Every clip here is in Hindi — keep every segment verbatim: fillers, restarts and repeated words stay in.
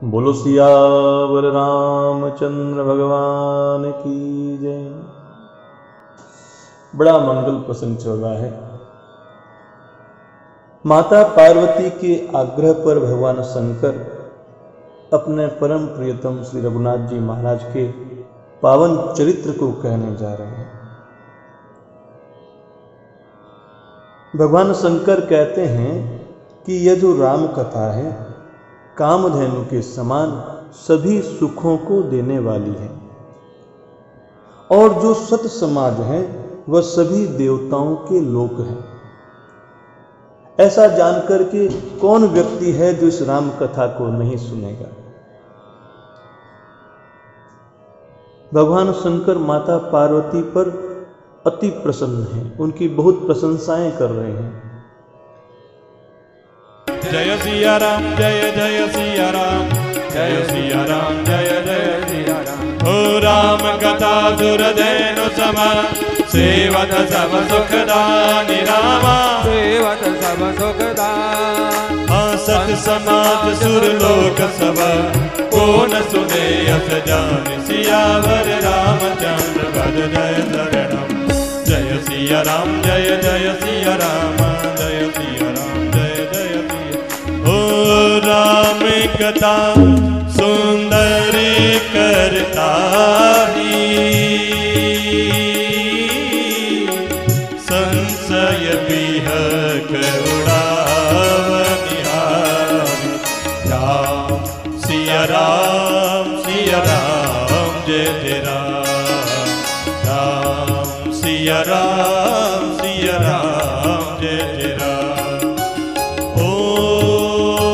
बोलो सियावर रामचंद्र भगवान की जय। बड़ा मंगल प्रसंग चल रहा है। माता पार्वती के आग्रह पर भगवान शंकर अपने परम प्रियतम श्री रघुनाथ जी महाराज के पावन चरित्र को कहने जा रहे हैं। भगवान शंकर कहते हैं कि यह जो राम कथा है कामधेनु के समान सभी सुखों को देने वाली है, और जो सत समाज है वह सभी देवताओं के लोक है। ऐसा जानकर के कौन व्यक्ति है जो इस राम कथा को नहीं सुनेगा। भगवान शंकर माता पार्वती पर अति प्रसन्न हैं, उनकी बहुत प्रशंसाएं कर रहे हैं। जय सिया राम जय जय सिया राम जय सिया राम जय जय सिया राम। ओ राम कथा सुरधेनु समा सेवत सब सुखदानि रामा सेवत सब सुखदानि। सत समाज सुरलोक सब कौन सुने अस जान सियावर रामचंद्र पद जय शरणम। जय सिया राम जय जय सिया राम जय सिया राम जय जय सिया। ओ राम कथा सुंदरी करता ही संशय बिहक उड़ावनिहारी। राम सिया राम सिया राम जय जय राम। राम सिया राम सिया राम जय जय राम। ओ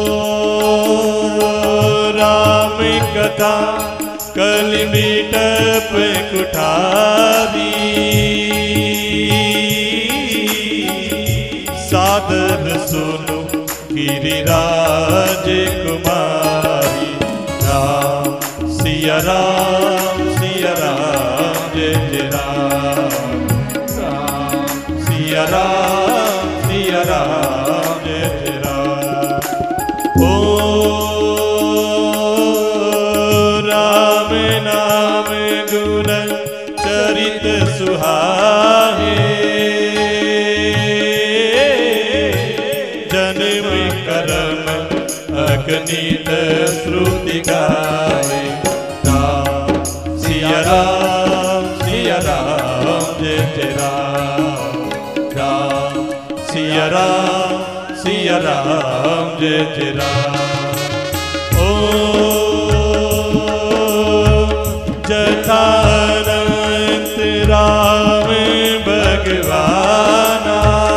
राम कथा कलि बिटप कुठारी सादर सुनो गिरिराज कुमारी। राम सिया राम सिया राम जय जय राम। राम सिया राम सिया राम जय जय राम। ओ राम नाम गुण चरित सुहाए जन्म कर्म अगणित श्रुति गाए। राम सिया राम सिया राम जय जय राम। राम सिया राम सिया राम जय जय राम। ओ जथा अनंत राम भगवाना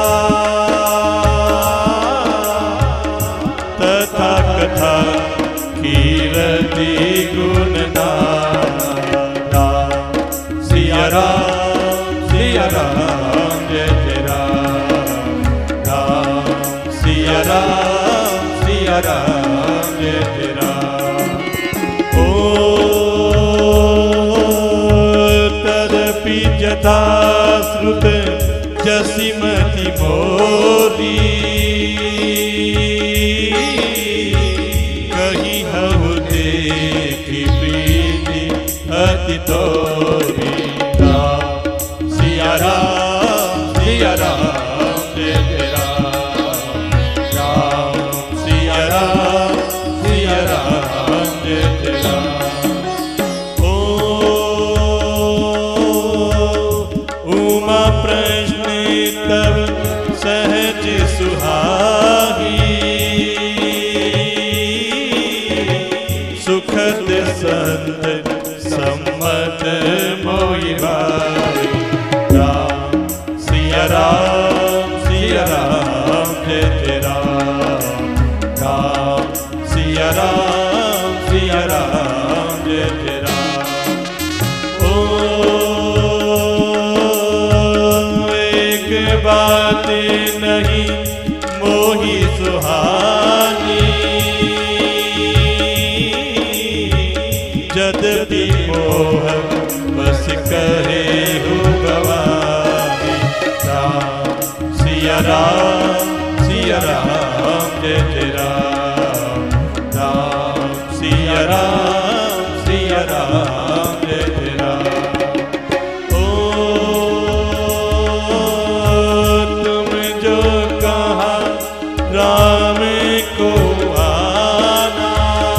तथा कथा कीरति गुण गाना। राम सिया राम सिया राम जय जय राम। राम सिया राम सिया राम जय जय राम। ओ तदपि जथा श्रुत जसिमति मोरी कही हऊ देखी प्रीति अति तोरी। राम सिया राम सिया राम जय जय राम। राम सिया राम सिया राम जय जय राम। उमा प्रश्न तब सहज सुहाई सुखद संत सम्मत मोहि भाई। राम सिया राम सिया राम जय जय राम। राम सिया राम सिया राम जय जय राम। बात नहीं मोहि सुहानी जदपि मोह बस कहे हो गवाही। राम सिया राम सिया राम जय जय राम। राम सिया सिया राम सिया राम जय जय राम। ओ तुम जो कहा राम को आना,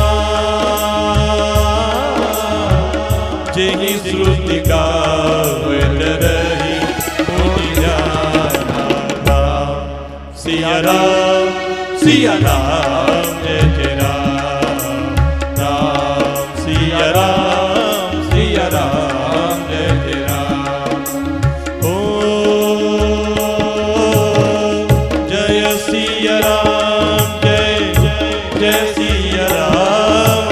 जेहि श्रुति गावत रही मुनि जाना। राम सिया राम सिया राम जय जय राम। राम सिया राम सिया राम जय जय राम। ओ जय सिया राम जय जय सिया राम।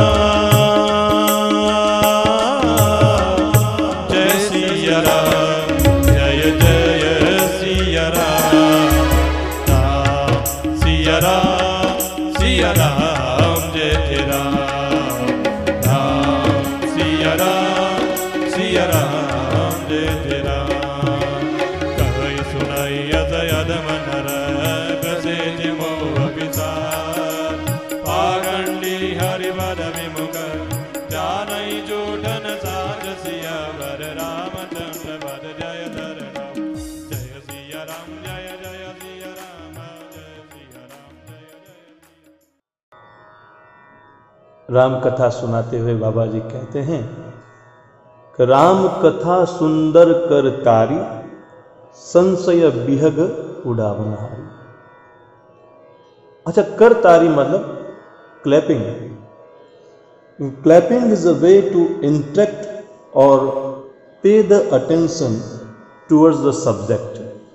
जय सिया राम जय जय सिया राम। राम सिया राम सिया राम जय जय राम। राम सिया राम सिया राम जय जय राम। कहि सुनाई अस अधमन बसे मोह विसार, पाखंडी हरिवद विमुख जानई जोटन साज सियावर रामचंद्र पद जय धरणम। जय सिया राम जय जय सिया राम जय सिया राम जय जय। राम कथा सुनाते हुए बाबा जी कहते हैं कि राम कथा सुंदर कर तारी, संशय बिहग उड़ावनहारी। अच्छा, कर तारी मतलब clapping. Clapping is a way to interact और pay the attention towards the subject.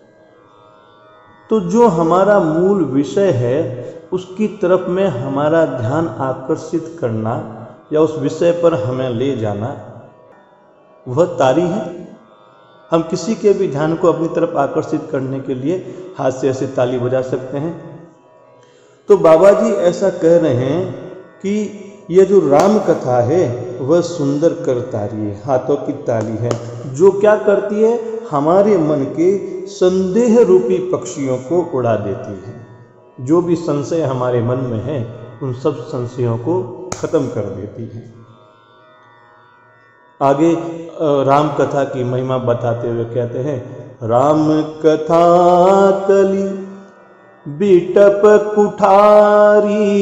तो जो हमारा मूल विषय है उसकी तरफ में हमारा ध्यान आकर्षित करना या उस विषय पर हमें ले जाना, वह तारी है। हम किसी के भी ध्यान को अपनी तरफ आकर्षित करने के लिए हाथ से ऐसे ताली बजा सकते हैं। तो बाबा जी ऐसा कह रहे हैं कि यह जो राम कथा है वह सुंदर कर तारी है, हाथों की ताली है, जो क्या करती है, हमारे मन के संदेह रूपी पक्षियों को उड़ा देती है। जो भी संशय हमारे मन में है उन सब संशयों को खत्म कर देती है। आगे राम कथा की महिमा बताते हुए कहते हैं, राम कथा कली बिटप कुठारी,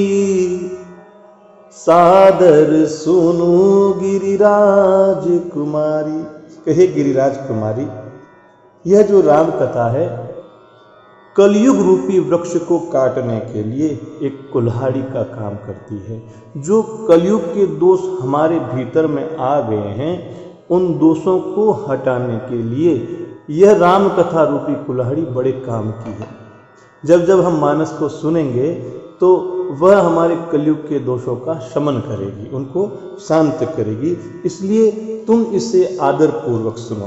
सादर सुनु गिरिराज कुमारी। कहे गिरिराज कुमारी, यह जो राम कथा है कलयुग रूपी वृक्ष को काटने के लिए एक कुल्हाड़ी का काम करती है। जो कलयुग के दोष हमारे भीतर में आ गए हैं उन दोषों को हटाने के लिए यह राम कथा रूपी कुल्हाड़ी बड़े काम की है। जब जब हम मानस को सुनेंगे तो वह हमारे कलयुग के दोषों का शमन करेगी, उनको शांत करेगी। इसलिए तुम इसे आदर पूर्वक सुनो।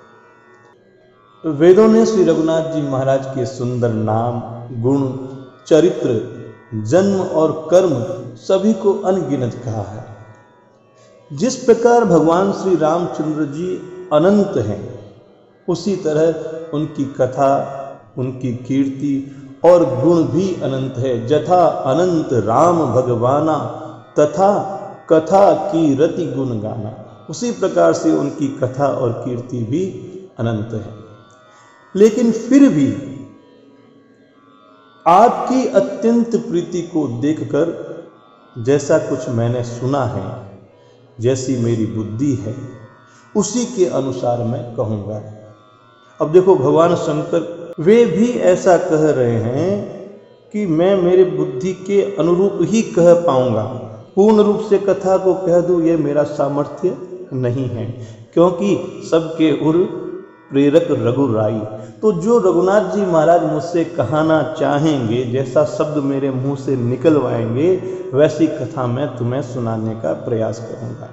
वेदों ने श्री रघुनाथ जी महाराज के सुंदर नाम, गुण, चरित्र, जन्म और कर्म सभी को अनगिनत कहा है। जिस प्रकार भगवान श्री रामचंद्र जी अनंत हैं, उसी तरह उनकी कथा, उनकी कीर्ति और गुण भी अनंत है। जथा अनंत राम भगवाना तथा कथा की रति गुण गाना। उसी प्रकार से उनकी कथा और कीर्ति भी अनंत है। लेकिन फिर भी आपकी अत्यंत प्रीति को देखकर जैसा कुछ मैंने सुना है, जैसी मेरी बुद्धि है, उसी के अनुसार मैं कहूँगा। अब देखो, भगवान शंकर वे भी ऐसा कह रहे हैं कि मैं मेरे बुद्धि के अनुरूप ही कह पाऊंगा, पूर्ण रूप से कथा को कह दूं ये मेरा सामर्थ्य नहीं है, क्योंकि सबके उर प्रेरक रघुराई। तो जो रघुनाथ जी महाराज मुझसे कहना चाहेंगे, जैसा शब्द मेरे मुंह से निकलवाएंगे, वैसी कथा मैं तुम्हें सुनाने का प्रयास करूंगा।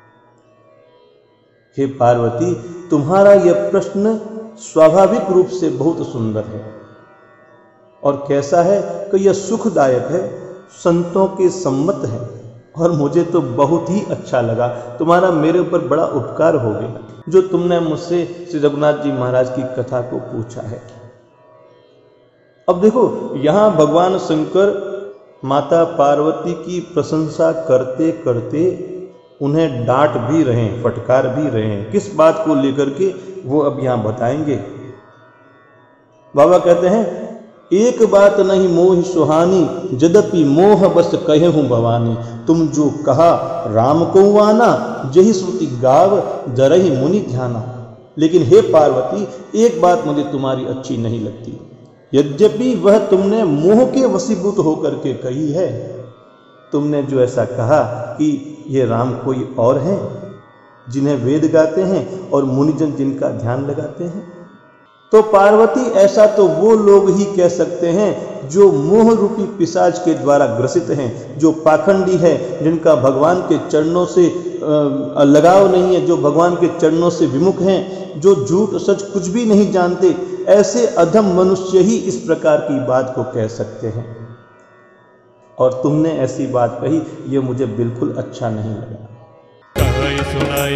हे पार्वती, तुम्हारा यह प्रश्न स्वाभाविक रूप से बहुत सुंदर है। और कैसा है कि यह सुखदायक है, संतों के सम्मत है, और मुझे तो बहुत ही अच्छा लगा। तुम्हारा मेरे ऊपर बड़ा उपकार हो गया जो तुमने मुझसे श्री रघुनाथ जी महाराज की कथा को पूछा है। अब देखो, यहाँ भगवान शंकर माता पार्वती की प्रशंसा करते करते उन्हें डांट भी रहे हैं, फटकार भी रहे हैं। किस बात को लेकर के वो अब यहाँ बताएंगे। बाबा कहते हैं, एक बात नहीं मोह सुहानी, यद्यपि मोह बस कहे हूँ भवानी। तुम जो कहा राम को आना, यही श्रुति गाव जरहि मुनि ध्याना। लेकिन हे पार्वती, एक बात मुझे तुम्हारी अच्छी नहीं लगती। यद्यपि वह तुमने मोह के वशीभूत होकर के कही है। तुमने जो ऐसा कहा कि ये राम कोई और हैं, जिन्हें वेद गाते हैं और मुनिजन जिनका ध्यान लगाते हैं। तो पार्वती, ऐसा तो वो लोग ही कह सकते हैं जो मोह रूपी पिशाच के द्वारा ग्रसित हैं, जो पाखंडी है, जिनका भगवान के चरणों से लगाव नहीं है, जो भगवान के चरणों से विमुख हैं, जो झूठ सच कुछ भी नहीं जानते। ऐसे अधम मनुष्य ही इस प्रकार की बात को कह सकते हैं। और तुमने ऐसी बात कही, ये मुझे बिल्कुल अच्छा नहीं लगा। सुनाई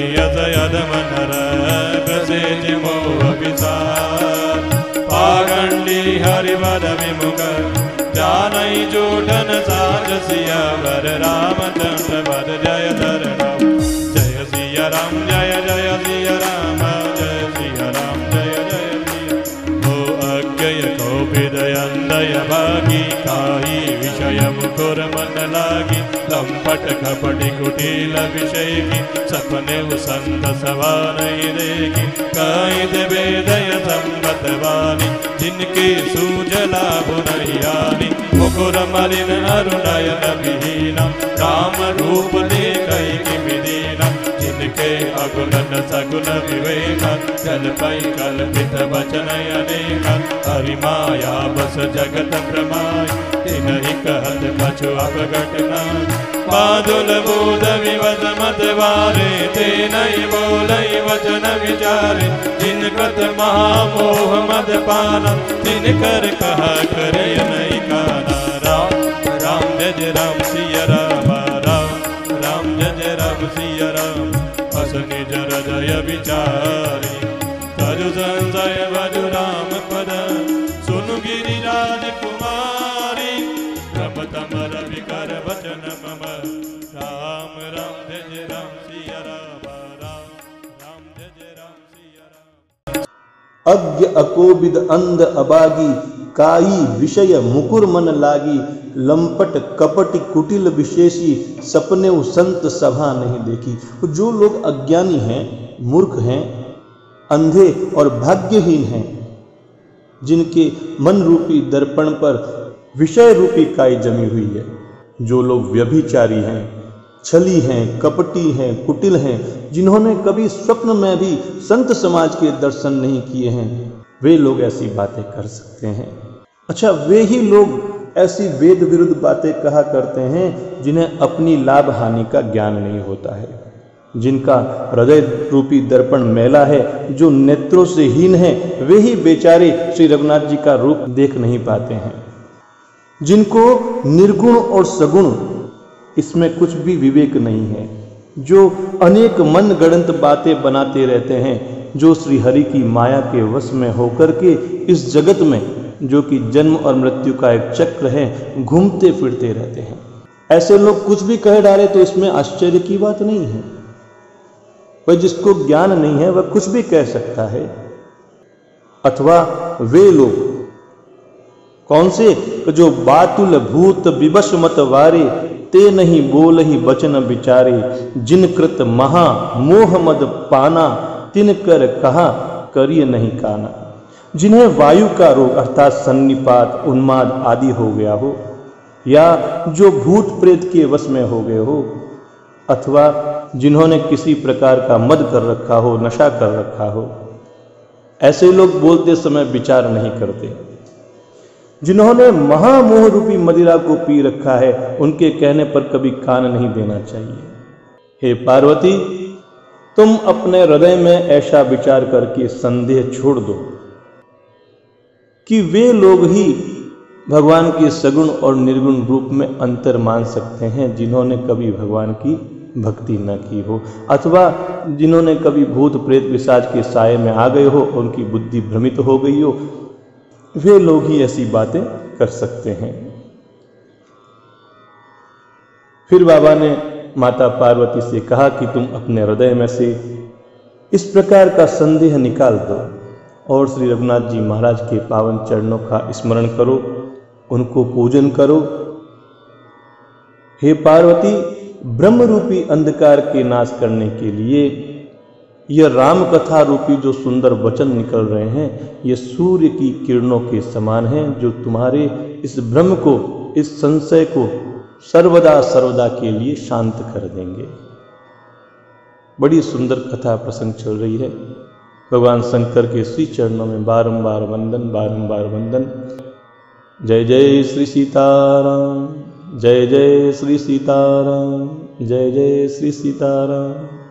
पाखंडी हरिवद विमुख जानई जोठन साज सियावर रामचंद्र पद जय धरणम। जय सिया राम जय जय सिया राम जय सिया राम जय जय सिया। हो अज्ञय कौपिदय अंदय भागी काहि विषय मुकुर मन लागी। लंपट कपटी कुटिल विषय की सपने संत सवा नहीं देगी। काई देवे दय संबत वाणी जिनके सूजला नहीं आनी। मुकुर मलिन अरुणयन विहीना राम रूप देखई कि विदीना। जिनके अगुण सगुण विवेका जल पै कल्पित वचन अनेका। हरि माया बस जगत प्रमाय तिनहि कहत पछु अपघट नाय। बादुल बोध विवद मत वारे ते नहीं बोलई वचन विचारे। जिन कृत महामोह मद पाना तिन कर कहा करे नहीं काना। राम राम जय जय राम सिया राम राम राम जय जय राम सिया राम। अस निज हृदय विचारी तजु संशय भजु राम पद। सुनु गिरिराज कुमारी प्रभतम रवि कर वचन मम। राम राम जय जय राम सिया राम राम राम जय जय राम सिया राम। अज्ञ अकोबिद अंध अबागी काई विषय मुकुर मन लागी। लंपट कपट कुटिल विशेषी सपने संत सभा नहीं देखी। जो लोग अज्ञानी हैं, मूर्ख हैं, अंधे और भाग्यहीन हैं, जिनके मन रूपी दर्पण पर विषय रूपी काई जमी हुई है, जो लोग व्यभिचारी हैं, छली हैं, कपटी हैं, कुटिल हैं, जिन्होंने कभी स्वप्न में भी संत समाज के दर्शन नहीं किए हैं, वे लोग ऐसी बातें कर सकते हैं। अच्छा, वे ही लोग ऐसी वेद विरुद्ध बातें कहा करते हैं जिन्हें अपनी लाभ हानि का ज्ञान नहीं होता है, जिनका हृदय रूपी दर्पण मैला है, जो नेत्रों से हीन है। वे ही बेचारे श्री रघुनाथ जी का रूप देख नहीं पाते हैं, जिनको निर्गुण और सगुण इसमें कुछ भी विवेक नहीं है, जो अनेक मन गढ़ंत बातें बनाते रहते हैं, जो श्री हरि की माया के वश में होकर के इस जगत में, जो कि जन्म और मृत्यु का एक चक्र है, घूमते फिरते रहते हैं। ऐसे लोग कुछ भी कह डाले तो इसमें आश्चर्य की बात नहीं है। वह जिसको ज्ञान नहीं है वह कुछ भी कह सकता है। अथवा वे लोग कौन से, जो बातुल भूत विवश मत वारे ते नहीं बोल ही वचन विचारे। जिन कृत महा मोह मद पाना तिन कर कहा करिय नहीं काना। जिन्हें वायु का रोग अर्थात सन्निपात, उन्माद आदि हो गया हो, या जो भूत प्रेत के वश में हो गए हो, अथवा जिन्होंने किसी प्रकार का मद कर रखा हो, नशा कर रखा हो, ऐसे लोग बोलते समय विचार नहीं करते। जिन्होंने महामोह रूपी मदिरा को पी रखा है, उनके कहने पर कभी कान नहीं देना चाहिए। हे पार्वती, तुम अपने हृदय में ऐसा विचार करके संदेह छोड़ दो कि वे लोग ही भगवान के सगुण और निर्गुण रूप में अंतर मान सकते हैं, जिन्होंने कभी भगवान की भक्ति न की हो, अथवा जिन्होंने कभी भूत प्रेत पिशाच के साये में आ गए हो, उनकी बुद्धि भ्रमित हो गई हो, वे लोग ही ऐसी बातें कर सकते हैं। फिर बाबा ने माता पार्वती से कहा कि तुम अपने हृदय में से इस प्रकार का संदेह निकाल दो और श्री रघुनाथ जी महाराज के पावन चरणों का स्मरण करो, उनको पूजन करो। हे पार्वती, ब्रह्म रूपी अंधकार के नाश करने के लिए यह राम कथा रूपी जो सुंदर वचन निकल रहे हैं, ये सूर्य की किरणों के समान हैं, जो तुम्हारे इस भ्रम को, इस संशय को सर्वदा सर्वदा के लिए शांत कर देंगे। बड़ी सुंदर कथा प्रसंग चल रही है। भगवान शंकर के श्री चरणों में बारंबार वंदन, बारंबार वंदन। जय जय श्री सीताराम, जय जय श्री सीताराम, जय जय श्री सीताराम।